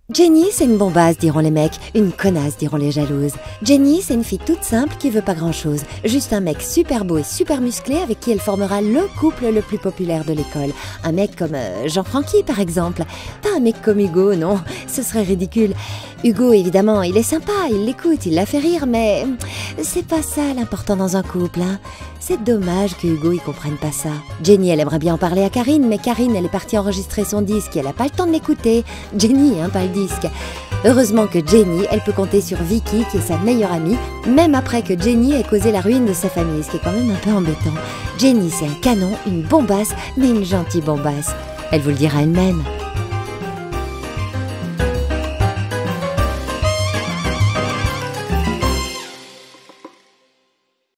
Jenny, c'est une bombasse, diront les mecs. Une connasse, diront les jalouses. Jenny, c'est une fille toute simple qui veut pas grand-chose. Juste un mec super beau et super musclé avec qui elle formera le couple le plus populaire de l'école. Un mec comme Jean-Francky, par exemple. Pas un mec comme Hugo, non, ce serait ridicule. Hugo, évidemment, il est sympa, il l'écoute, il la fait rire, mais c'est pas ça l'important dans un couple, hein. C'est dommage que Hugo, il comprenne pas ça. Jenny, elle aimerait bien en parler à Karine, mais Karine, elle est partie enregistrer son disque et elle a pas le temps de l'écouter. Jenny, hein, pas le disque. Heureusement que Jenny, elle peut compter sur Vicky, qui est sa meilleure amie, même après que Jenny ait causé la ruine de sa famille, ce qui est quand même un peu embêtant. Jenny, c'est un canon, une bombasse, mais une gentille bombasse. Elle vous le dira elle-même.